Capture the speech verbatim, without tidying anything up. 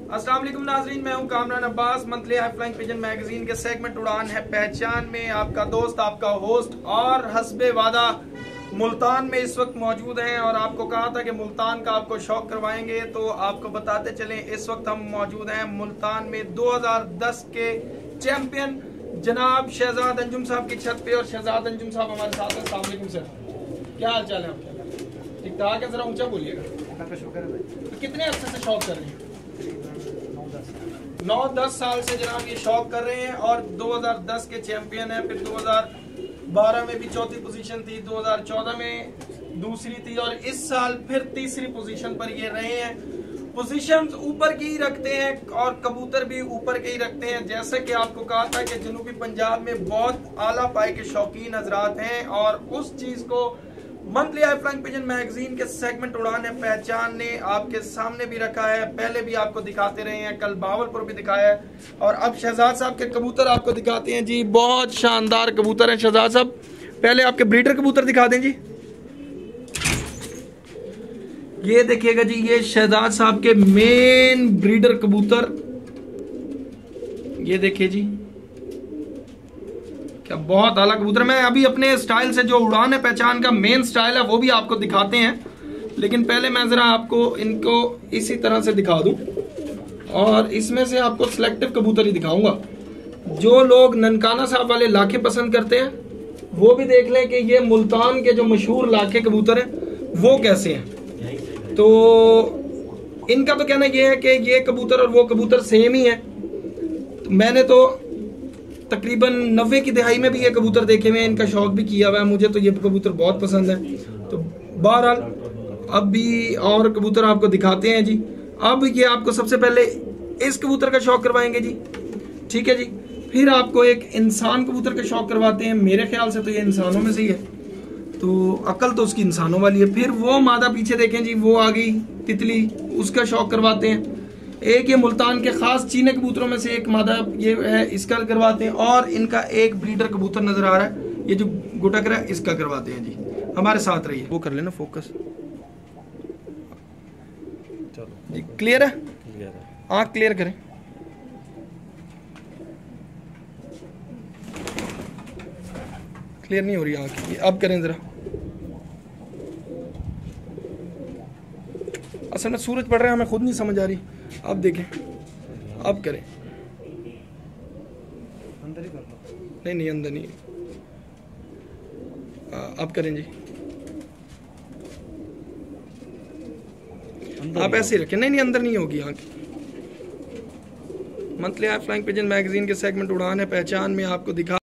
अस्सलाम वालेकुम नाजरीन, मैं हूं Kamran Abbas. Monthly high flying pigeon magazine के सेगमेंट उड़ान है पहचान में आपका दोस्त, आपका होस्ट और हस्बे वादा मुल्तान में इस वक्त मौजूद हैं। और आपको कहा था कि मुल्तान का आपको शौक करवाएंगे, तो आपको बताते चलें इस वक्त हम मौजूद हैं मुल्तान में दो हज़ार दस के चैंपियन जनाब शहजाद अंजुम साहब की छत पे। और शहजाद अंजुम साहब हमारे साथ हैं। अस्सलाम वालेकुम सर, क्या हाल चाल है आपका? ठीक ठाक है, जरा ऊंचा बोलिएगा। तो कितने अरसे से शौक कर रहे हैं? नौ दस साल से जनाब ये शौक कर रहे हैं और दो हज़ार दस के चैंपियन हैं। फिर दो हज़ार बारह में भी चौथी पोजीशन थी, दो हज़ार चौदह में दूसरी थी और इस साल फिर तीसरी पोजीशन पर ये रहे हैं। पोजीशंस ऊपर की ही रखते हैं और कबूतर भी ऊपर के ही रखते हैं। जैसे कि आपको कहा था कि जनूबी पंजाब में बहुत आला पाए के शौकीन हजरात हैं और उस चीज को monthly high flying pigeon magazine के सेगमेंट उड़ान है पहचान ने आपके सामने भी रखा है। पहले भी आपको दिखाते रहे हैं, कल बावलपुर भी दिखाया है और अब शहजाद साहब के कबूतर आपको दिखाते हैं जी। बहुत शानदार कबूतर हैं शहजाद साहब। पहले आपके ब्रीडर कबूतर दिखा दें जी। ये देखिएगा जी, ये शहजाद साहब के मेन ब्रीडर कबूतर, ये देखिए जी, क्या बहुत आला कबूतर। मैं अभी अपने स्टाइल से जो उड़ान है पहचान का मेन स्टाइल है वो भी आपको दिखाते हैं, लेकिन पहले मैं जरा आपको इनको इसी तरह से दिखा दूं और इसमें से आपको सिलेक्टिव कबूतर ही दिखाऊंगा। जो लोग ननकाना साहब वाले लाखे पसंद करते हैं वो भी देख लें कि ये मुल्तान के जो मशहूर लाखे कबूतर हैं वो कैसे हैं। तो इनका तो कहना यह है कि ये कबूतर और वो कबूतर सेम ही है। तो मैंने तो तकरीबन नब्बे की दिहाई में भी ये कबूतर देखे हुए हैं, इनका शौक भी किया हुआ है। मुझे तो ये कबूतर बहुत पसंद है। तो बहरहाल अब भी और कबूतर आपको दिखाते हैं जी। अब ये आपको सबसे पहले इस कबूतर का शौक करवाएंगे जी, ठीक है जी। फिर आपको एक इंसान कबूतर का शौक करवाते हैं। मेरे ख्याल से तो ये इंसानों में से ही है, तो अकल तो उसकी इंसानों वाली है। फिर वो मादा पीछे देखें जी, वो आ गई तितली, उसका शौक करवाते हैं। एक ये मुल्तान के खास चीने कबूतरों में से एक मादा ये है, इसका करवाते हैं। और इनका एक ब्रीडर कबूतर नजर आ रहा है, ये जो गुटक रहा है, इसका करवाते हैं जी। हमारे साथ रहिए। वो कर लेना फोकस जी। क्लियर है? आँख क्लियर करें। क्लियर नहीं हो रही आँख, अब करें जरा। असल में सूरज पड़ रहा है, हमें खुद नहीं समझ आ रही। अब देखें, अब करें। अंदर ही कर लो। नहीं नहीं अंदर नहीं, आ, अब करें जी। आप ऐसे ही रखें। नहीं नहीं अंदर नहीं होगी आँख। Monthly high flying pigeon magazine के सेगमेंट उड़ान है पहचान में आपको दिखा